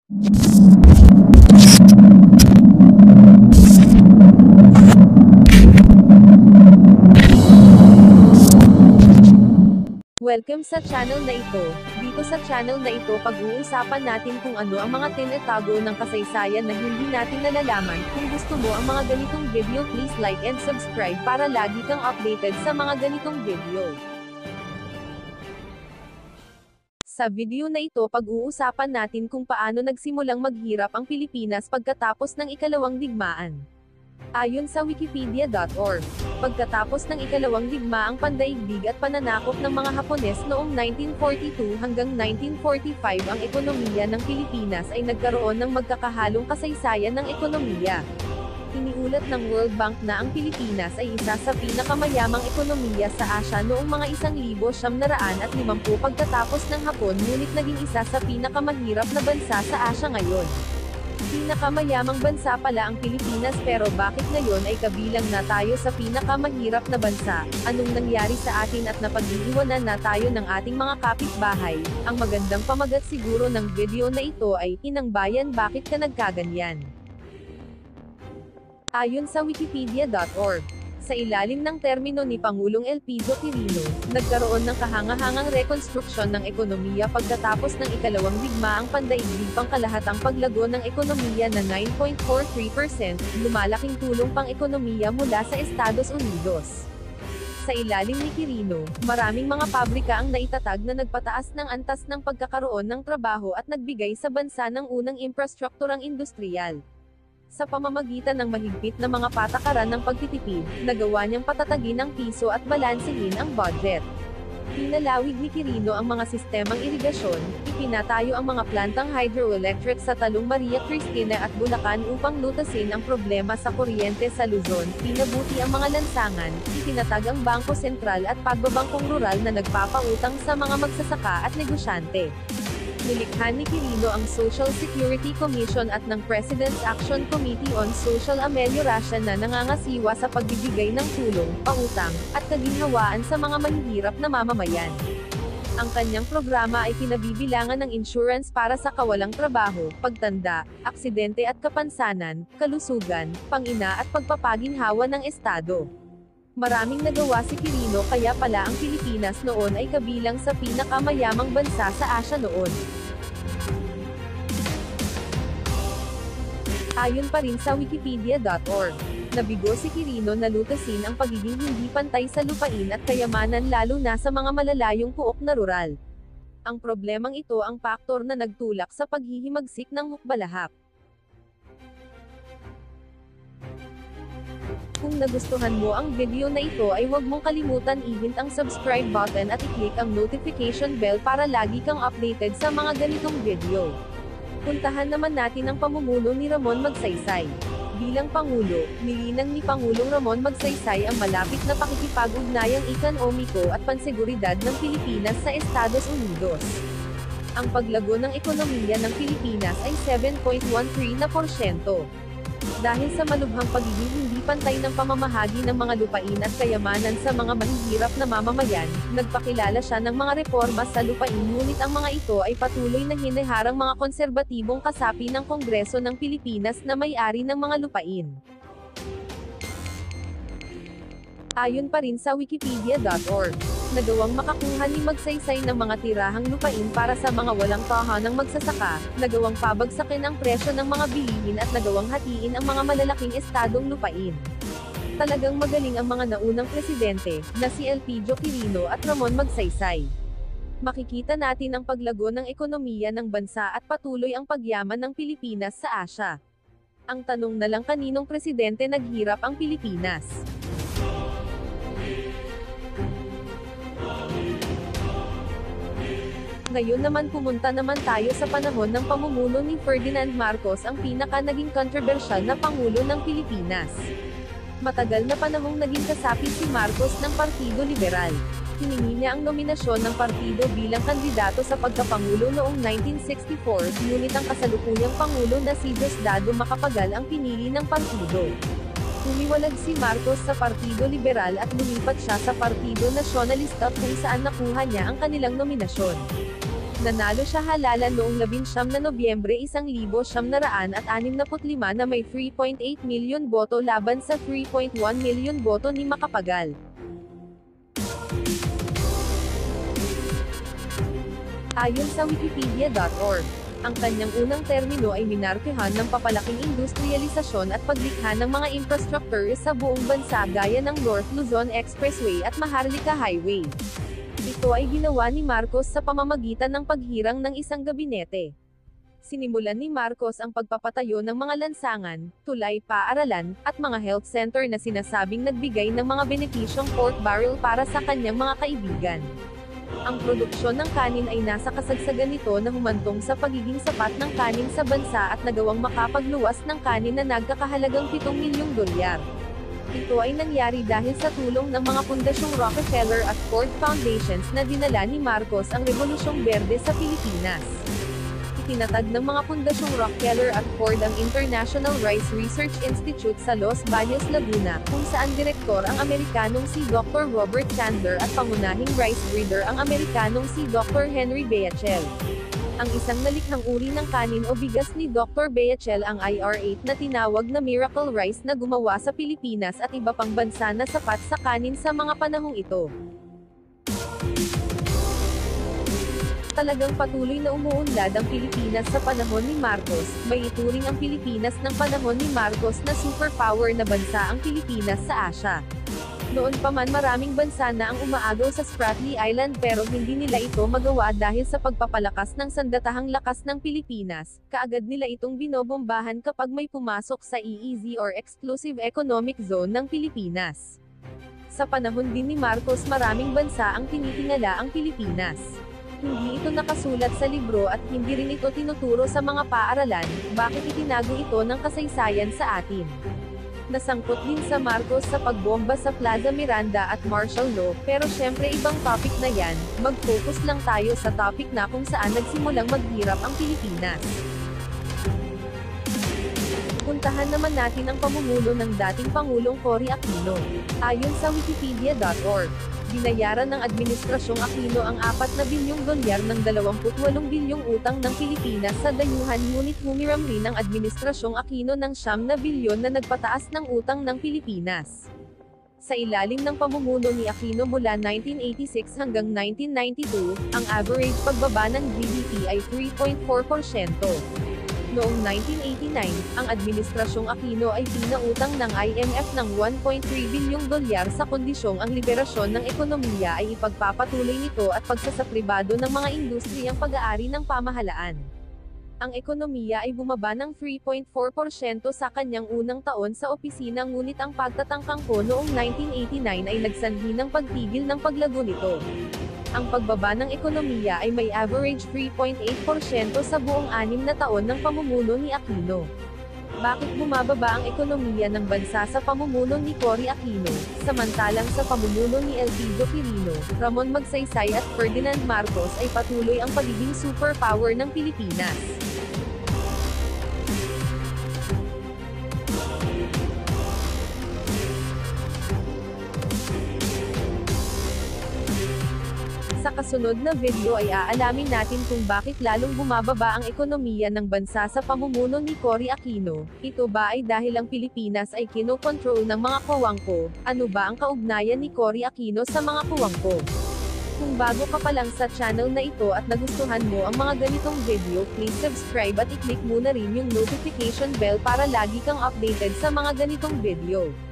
Welcome sa channel na ito. Dito sa channel na ito pag-uusapan natin kung ano ang mga tinatago ng kasaysayan na hindi natin nalalaman. Kung gusto mo ang mga ganitong video, please like and subscribe para lagi kang updated sa mga ganitong video. Sa video na ito pag-uusapan natin kung paano nagsimulang maghirap ang Pilipinas pagkatapos ng ikalawang digmaan. Ayon sa wikipedia.org, pagkatapos ng ikalawang digmaang pandaigdig at pananakop ng mga Hapones noong 1942 hanggang 1945 ang ekonomiya ng Pilipinas ay nagkaroon ng magkakahalong kasaysayan ng ekonomiya. Iniulat ng World Bank na ang Pilipinas ay isa sa pinakamayamang ekonomiya sa Asya noong mga 1950 pagkatapos ng Hapon, ngunit naging isa sa pinakamahirap na bansa sa Asya ngayon. Pinakamayamang bansa pala ang Pilipinas, pero bakit ngayon ay kabilang na tayo sa pinakamahirap na bansa? Anong nangyari sa atin at napag-iiwanan na tayo ng ating mga kapitbahay? Ang magandang pamagat siguro ng video na ito ay, Inang Bayan, bakit ka nagkaganyan? Ayon sa wikipedia.org, sa ilalim ng termino ni Pangulong Elpidio Quirino, nagkaroon ng kahangahangang rekonstruksyon ng ekonomiya pagkatapos ng ikalawang digmaang pandaigdig, pangkalahatang paglago ng ekonomiya na 9.43%, lumalaking tulong pang-ekonomiya mula sa Estados Unidos. Sa ilalim ni Quirino, maraming mga pabrika ang naitatag na nagpataas ng antas ng pagkakaroon ng trabaho at nagbigay sa bansa ng unang infrastrukturang industrial. Sa pamamagitan ng mahigpit na mga patakaran ng pagtitipid, nagawa niyang patatagin ang piso at balansehin ang budget. Pinalawig ni Quirino ang mga sistemang irigasyon, ipinatayo ang mga plantang hydroelectric sa Talong Maria Cristina at Bulacan upang lutasin ang problema sa kuryente sa Luzon, pinabuti ang mga lansangan, itinatag ang Bangko Sentral at pagbabangkong rural na nagpapautang sa mga magsasaka at negosyante. Nilikha ni Quirino ang Social Security Commission at ng President's Action Committee on Social Amelioration na nangangasiwa sa pagbibigay ng tulong, pautang, at kaginhawaan sa mga mahihirap na mamamayan. Ang kanyang programa ay kinabibilangan ng insurance para sa kawalang trabaho, pagtanda, aksidente at kapansanan, kalusugan, pangina at pagpapaginhawa ng Estado. Maraming nagawa si Quirino, kaya pala ang Pilipinas noon ay kabilang sa pinakamayamang bansa sa Asya noon. Ayon pa rin sa wikipedia.org, nabigo si Quirino na lutasin ang pagiging hindi pantay sa lupain at kayamanan, lalo na sa mga malalayong puok na rural. Ang problemang ito ang faktor na nagtulak sa paghihimagsik ng hukbalahap. Kung nagustuhan mo ang video na ito ay huwag mong kalimutan i-hit ang subscribe button at i-click ang notification bell para lagi kang updated sa mga ganitong video. Puntahan naman natin ang pamumuno ni Ramon Magsaysay. Bilang Pangulo, nilinang ni Pangulong Ramon Magsaysay ang malapit na pakikipag-ugnayang ekonomiko at panseguridad ng Pilipinas sa Estados Unidos. Ang paglago ng ekonomiya ng Pilipinas ay 7.13%. Dahil sa malubhang pagiging hindi pantay ng pamamahagi ng mga lupain at kayamanan sa mga mahihirap na mamamayan, nagpakilala siya ng mga reforma sa lupain, ngunit ang mga ito ay patuloy na hiniharang mga konserbatibong kasapi ng Kongreso ng Pilipinas na may-ari ng mga lupain. Ayon pa rin sa wikipedia.org, nagawang makakuha ni Magsaysay ng mga tirahang lupain para sa mga walang tahanang magsasaka, nagawang pabagsakin ang presyo ng mga bilihin at nagawang hatiin ang mga malalaking estadong lupain. Talagang magaling ang mga naunang presidente, na si Elpidio Quirino at Ramon Magsaysay. Makikita natin ang paglago ng ekonomiya ng bansa at patuloy ang pagyaman ng Pilipinas sa Asya. Ang tanong na lang, kaninong presidente naghirap ang Pilipinas? Ngayon naman pumunta naman tayo sa panahon ng pamumuno ni Ferdinand Marcos, ang naging kontrobersyal na Pangulo ng Pilipinas. Matagal na panahong naging kasapi si Marcos ng Partido Liberal. Hiningi niya ang nominasyon ng partido bilang kandidato sa pagkapangulo noong 1964, ngunit ang kasalukuyang Pangulo na si Diosdado Macapagal ang pinili ng partido. Humiwalag si Marcos sa Partido Liberal at lumipat siya sa Partido Nasyonalista, kung saan nakuha niya ang kanilang nominasyon. Nanalo siya halalan noong 19 na Nobyembre 1965 na may 3.8 milyon boto laban sa 3.1 milyon boto ni Macapagal. Ayon sa Wikipedia.org, ang kanyang unang termino ay minarkehan ng papalaking industrialisasyon at paglikha ng mga infrastructure sa buong bansa gaya ng North Luzon Expressway at Maharlika Highway. Ito ay ginawa ni Marcos sa pamamagitan ng paghirang ng isang gabinete. Sinimulan ni Marcos ang pagpapatayo ng mga lansangan, tulay, paaralan, at mga health center na sinasabing nagbigay ng mga benepisyong pork barrel para sa kanyang mga kaibigan. Ang produksyon ng kanin ay nasa kasagsagan nito na humantong sa pagiging sapat ng kanin sa bansa at nagawang makapagluwas ng kanin na nagkakahalagang 7 milyong dolyar. Ito ay nangyari dahil sa tulong ng mga pundasyong Rockefeller at Ford Foundations na dinala ni Marcos ang Rebolusyong Berde sa Pilipinas. Itinatag ng mga pundasyong Rockefeller at Ford ang International Rice Research Institute sa Los Baños, Laguna, kung saan direktor ang Amerikanong si Dr. Robert Chandler at pangunahing rice breeder ang Amerikanong si Dr. Henry Beachel. Ang isang nalikhang uri ng kanin o bigas ni Dr. Beachel ang IR-8 na tinawag na Miracle Rice na gumawa sa Pilipinas at iba pang bansa na sapat sa kanin sa mga panahong ito. Talagang patuloy na umuunlad ang Pilipinas sa panahon ni Marcos, may ituring ang Pilipinas ng panahon ni Marcos na superpower na bansa ang Pilipinas sa Asia. Noon pa man maraming bansa na ang umaagaw sa Spratly Island pero hindi nila ito magawa dahil sa pagpapalakas ng sandatahang lakas ng Pilipinas, kaagad nila itong binobombahan kapag may pumasok sa EEZ or Exclusive Economic Zone ng Pilipinas. Sa panahon din ni Marcos maraming bansa ang tinitingala ang Pilipinas. Hindi ito nakasulat sa libro at hindi rin ito tinuturo sa mga paaralan, bakit itinago ito ng kasaysayan sa atin. Nasangkot din sa Marcos sa pagbomba sa Plaza Miranda at martial law, pero syempre ibang topic na yan, mag-focus lang tayo sa topic na kung saan nagsimulang maghirap ang Pilipinas. Puntahan naman natin ang pamumuno ng dating Pangulong Cory Aquino. Ayon sa Wikipedia.org, binayaran ng Administrasyong Aquino ang 4 na bilyong dolyar ng 28 bilyong utang ng Pilipinas sa dayuhan ngunit humiram rin ang Administrasyong Aquino ng 9 na bilyon na nagpataas ng utang ng Pilipinas. Sa ilalim ng pamumuno ni Aquino mula 1986 hanggang 1992, ang average pagbaba ng GDP ay 3.4%. Noong 1989, ang Administrasyong Aquino ay pinautang ng IMF ng 1.3 bilyong dolyar sa kondisyong ang liberasyon ng ekonomiya ay ipagpapatuloy nito at pagsasapribado ng mga industriyang pag-aari ng pamahalaan. Ang ekonomiya ay bumaba ng 3.4% sa kanyang unang taon sa opisina ngunit ang pagtatangkang ko noong 1989 ay nagsanhi ng pagtigil ng paglago nito. Ang pagbaba ng ekonomiya ay may average 3.8% sa buong 6 na taon ng pamumuno ni Aquino. Bakit bumababa ang ekonomiya ng bansa sa pamumuno ni Cory Aquino, samantalang sa pamumuno ni Elpidio Quirino, Ramon Magsaysay at Ferdinand Marcos ay patuloy ang pagiging superpower ng Pilipinas? Sa kasunod na video ay aalamin natin kung bakit lalong bumababa ang ekonomiya ng bansa sa pamumuno ni Cory Aquino. Ito ba ay dahil ang Pilipinas ay kinokontrol ng mga kawangko? Ano ba ang kaugnayan ni Cory Aquino sa mga kawangko? Kung bago ka pa lang sa channel na ito at nagustuhan mo ang mga ganitong video, please subscribe at i-click mo na rin yung notification bell para lagi kang updated sa mga ganitong video.